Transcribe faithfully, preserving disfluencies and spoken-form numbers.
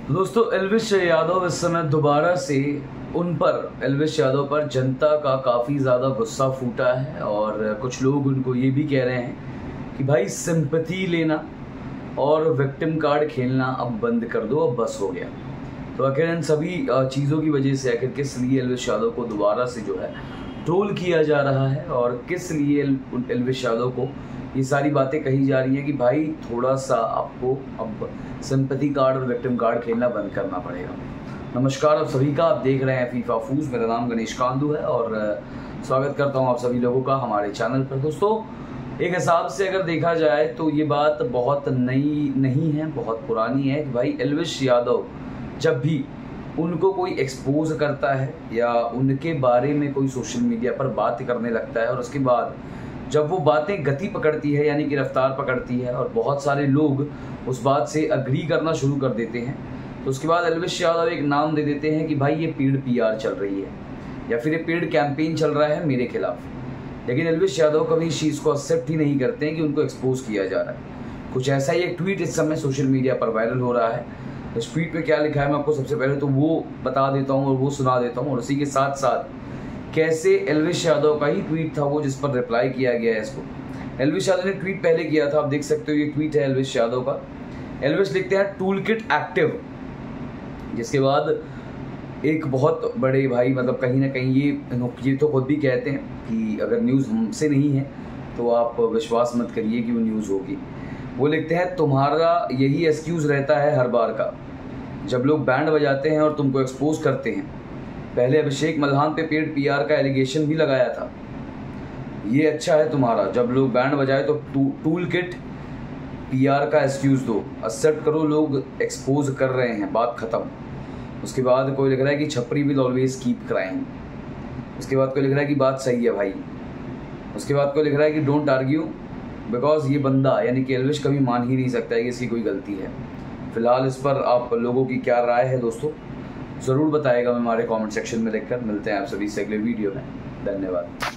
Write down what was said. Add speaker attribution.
Speaker 1: दोस्तों, एल्विश यादव इस समय दोबारा से उन पर एल्विश यादव पर जनता का काफ़ी ज़्यादा गुस्सा फूटा है और कुछ लोग उनको ये भी कह रहे हैं कि भाई सिंपैथी लेना और विक्टिम कार्ड खेलना अब बंद कर दो, अब बस हो गया। तो आखिर इन सभी चीज़ों की वजह से आखिर किस लिए एल्विश यादव को दोबारा से जो है ट्रोल किया जा रहा है और किस लिए एल्विश यादव को ये सारी बातें कही जा रही हैं कि भाई थोड़ा सा आपको अब सिंपैथी कार्ड और विक्टिम कार्ड खेलना बंद करना पड़ेगा। नमस्कार आप सभी का, आप देख रहे हैं फीफा फूज। मेरा नाम गणेश कांदू है और स्वागत करता हूं आप सभी लोगों का हमारे चैनल पर। दोस्तों, एक हिसाब से अगर देखा जाए तो ये बात बहुत नई नहीं है, बहुत पुरानी है कि भाई एल्विश यादव जब भी उनको कोई एक्सपोज करता है या उनके बारे में कोई सोशल मीडिया पर बात करने लगता है और उसके बाद जब वो बातें गति पकड़ती है यानी कि रफ्तार पकड़ती है और बहुत सारे लोग उस बात से अग्री करना शुरू कर देते हैं, तो उसके बाद एल्विश यादव एक नाम दे देते हैं कि भाई ये पेड पीआर चल रही है या फिर ये पेड कैंपेन चल रहा है मेरे खिलाफ। लेकिन एल्विश यादव कभी इस चीज़ को एक्सेप्ट ही नहीं करते हैं कि उनको एक्सपोज किया जा रहा है। कुछ ऐसा ही एक ट्वीट इस समय सोशल मीडिया पर वायरल हो रहा है। इस ट्वीट पे क्या लिखा है मैं आपको सबसे पहले तो वो बता देता हूँ और वो सुना देता हूँ, और उसी के साथ साथ कैसे एल्विश यादव का ही ट्वीट था वो जिस पर रिप्लाई किया गया है इसको। एल्विश यादव ने ट्वीट पहले किया था, आप देख सकते हो ये ट्वीट है एल्विश यादव का। एल्विश लिखते हैं टूल किट एक्टिव, जिसके बाद एक बहुत बड़े भाई मतलब कहीं ना कहीं ये ये तो खुद भी कहते हैं कि अगर न्यूज़ हमसे नहीं है तो आप विश्वास मत करिए कि वो न्यूज़ होगी। वो लिखते हैं तुम्हारा यही एक्सक्यूज़ रहता है हर बार का, जब लोग बैंड बजाते हैं और तुमको एक्सपोज करते हैं। पहले अभिषेक मल्हान पे पेड पीआर का एलिगेशन भी लगाया था। ये अच्छा है तुम्हारा, जब लोग बैंड बजाए तो टू, टूल किट पीआर का एक्सक्यूज़ दो, एक्सेप्ट करो लोग एक्सपोज कर रहे हैं, बात ख़त्म। उसके बाद कोई लिख रहा है कि छपरी विल ऑलवेज कीप क्राइंग। उसके बाद कोई लिख रहा है कि बात सही है भाई। उसके बाद कोई लिख रहा है कि डोंट आर्ग्यू बिकॉज ये बंदा यानी कि एल्विश कभी मान ही नहीं सकता है कि इसकी कोई गलती है। फिलहाल इस पर आप लोगों की क्या राय है दोस्तों, ज़रूर बताएगा मैं हमारे कमेंट सेक्शन में लिखकर। मिलते हैं आप सभी से अगले वीडियो में। धन्यवाद।